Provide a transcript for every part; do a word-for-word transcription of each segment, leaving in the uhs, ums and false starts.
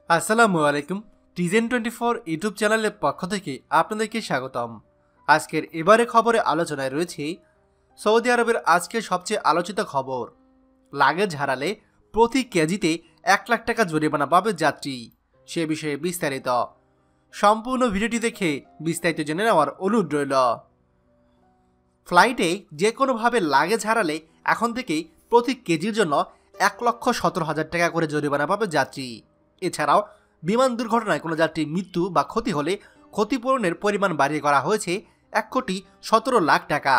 আসসালামু আলাইকুম। টিজেন twenty four YouTube চ্যানেলের পক্ষ থেকে আপনাদেরকে স্বাগতম। আজকের এবারে খবরে আলোচনায় রয়েছে সৌদি আরবের আজকের সবচেয়ে আলোচিত খবর, লাগেজ হারালে প্রতি কেজিতে এক লাখ টাকা জরিমানা পাবে যাত্রী। সে বিষয়ে বিস্তারিত সম্পূর্ণ ভিডিওটি দেখে বিস্তারিত জেনে নেওয়ার অনুরোধ রইল। ফ্লাইটে যে কোনোভাবে লাগেজ হারালে এখন থেকেই প্রতি কেজির জন্য এক লক্ষ সতেরো হাজার টাকা করে জরিমানা পাবে যাত্রী। এছাড়াও বিমান দুর্ঘটনায় কোনো যাত্রীর মৃত্যু বা ক্ষতি হলে ক্ষতিপূরণের পরিমাণ বাড়িয়ে করা হয়েছে এক কোটি সতেরো লাখ টাকা।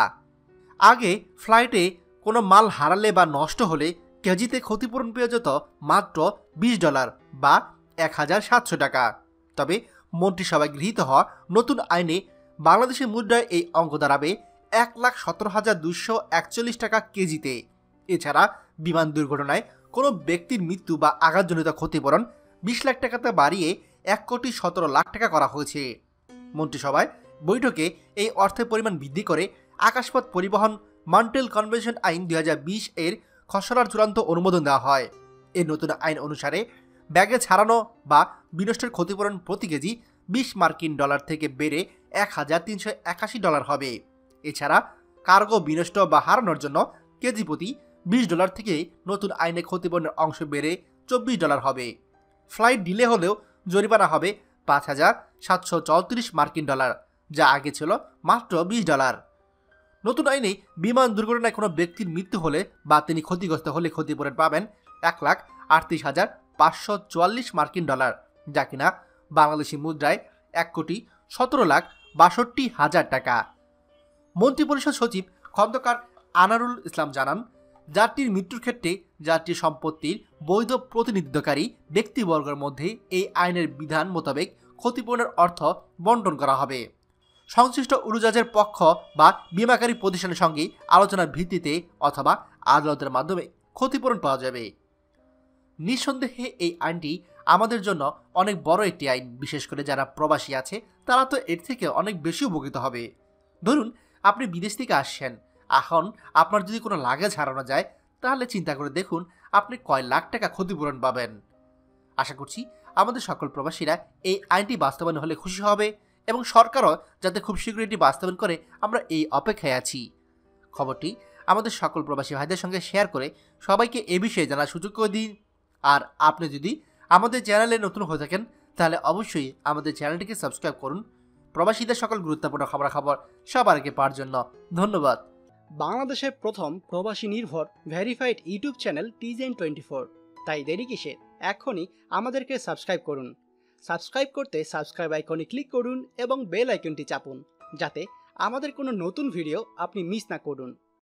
আগে ফ্লাইটে কোনো মাল হারালে বা নষ্ট হলে কেজিতে ক্ষতিপূরণ পেয়ে যেত মাত্র বিশ ডলার বা এক হাজার সাতশো টাকা। তবে মন্ত্রিসভায় গৃহীত হওয়া নতুন আইনে বাংলাদেশের মুদ্রায় এই অঙ্ক দাঁড়াবে এক লাখ সতেরো হাজার দুশো একচল্লিশ টাকা কেজিতে। এছাড়া বিমান দুর্ঘটনায় কোনো ব্যক্তির মৃত্যু বা আঘাতজনিত ক্ষতিপূরণ বিশ লাখ টাকাতে বাড়িয়ে এক কোটি সতেরো লাখ টাকা করা হয়েছে। মন্ত্রিসভায় বৈঠকে এই অর্থের পরিমাণ বৃদ্ধি করে আকাশপথ পরিবহন মন্ট্রিয়াল কনভেনশন আইন দুই হাজার বিশ এর খসড়ার চূড়ান্ত অনুমোদন দেওয়া হয়। এই নতুন আইন অনুসারে ব্যাগেজ হারানো বা বিনষ্টের ক্ষতিপূরণ প্রতি কেজি বিশ মার্কিন ডলার থেকে বেড়ে এক হাজার তিনশো একাশি ডলার হবে। এছাড়া কার্গো বিনষ্ট বা হারানোর জন্য কেজি প্রতি বিশ ডলার থেকে নতুন আইনে ক্ষতিপূরণের অংশ বেড়ে চব্বিশ ডলার হবে। ফ্লাইট ডিলে হলেও জরিমানা হবে পাঁচ হাজার সাতশো চৌত্রিশ মার্কিন ডলার, যা আগে ছিল মাত্র বিশ ডলার। নতুন আইনে বিমান দুর্ঘটনায় কোনো ব্যক্তির মৃত্যু হলে বা তিনি ক্ষতিগ্রস্ত হলে ক্ষতিপূরণ পাবেন এক লাখ আটত্রিশ হাজার পাঁচশো চুয়াল্লিশ মার্কিন ডলার, যা কিনা বাংলাদেশি মুদ্রায় এক কোটি সতেরো লাখ বাষট্টি হাজার টাকা। মন্ত্রিপরিষদ সচিব খন্দকার আনারুল ইসলাম জানান, যাত্রীর মৃত্যুর ক্ষেত্রে যাত্রীর সম্পত্তির বৈধ প্রতিনিধিত্বকারী ব্যক্তিবর্গের মধ্যে এই আইনের বিধান মোতাবেক ক্ষতিপূরণের অর্থ বন্টন করা হবে। সংশ্লিষ্ট উড়োজাহাজের পক্ষ বা বীমাকারী প্রতিষ্ঠানের সঙ্গে আলোচনার ভিত্তিতে অথবা আদালতের মাধ্যমে ক্ষতিপূরণ পাওয়া যাবে। নিঃসন্দেহে এই আইনটি আমাদের জন্য অনেক বড় একটি আইন। বিশেষ করে যারা প্রবাসী আছে তারা তো এর থেকে অনেক বেশি উপকৃত হবে। ধরুন আপনি বিদেশ থেকে আসছেন, এখন আপনার যদি কোনো লাগেজ হারানো যায় তাহলে চিন্তা করে দেখুন আপনি কয় লাখ টাকা ক্ষতিপূরণ পাবেন। আশা করছি আমাদের সকল প্রবাসীরা এই আইনটি বাস্তবায়ন হলে খুশি হবে এবং সরকারও যাতে খুব শীঘ্রই এটি বাস্তবায়ন করে, আমরা এই অপেক্ষায় আছি। খবরটি আমাদের সকল প্রবাসী ভাইদের সঙ্গে শেয়ার করে সবাইকে এ বিষয়ে জানার সুযোগ করে দিন। আর আপনি যদি আমাদের চ্যানেলে নতুন হয়ে থাকেন তাহলে অবশ্যই আমাদের চ্যানেলটিকে সাবস্ক্রাইব করুন, প্রবাসীদের সকল গুরুত্বপূর্ণ খবরাখবর সবার আগে পাওয়ার জন্য। ধন্যবাদ। বাংলাদেশের প্রথম প্রবাসী নির্ভর ভেরিফাইড ইউটিউব চ্যানেল টিজেন টোয়েন্টি ফোর, তাই দেরি কিসের, এখনই আমাদেরকে সাবস্ক্রাইব করুন। সাবস্ক্রাইব করতে সাবস্ক্রাইব আইকনে ক্লিক করুন এবং বেল আইকনটি চাপুন, যাতে আমাদের কোনো নতুন ভিডিও আপনি মিস না করুন।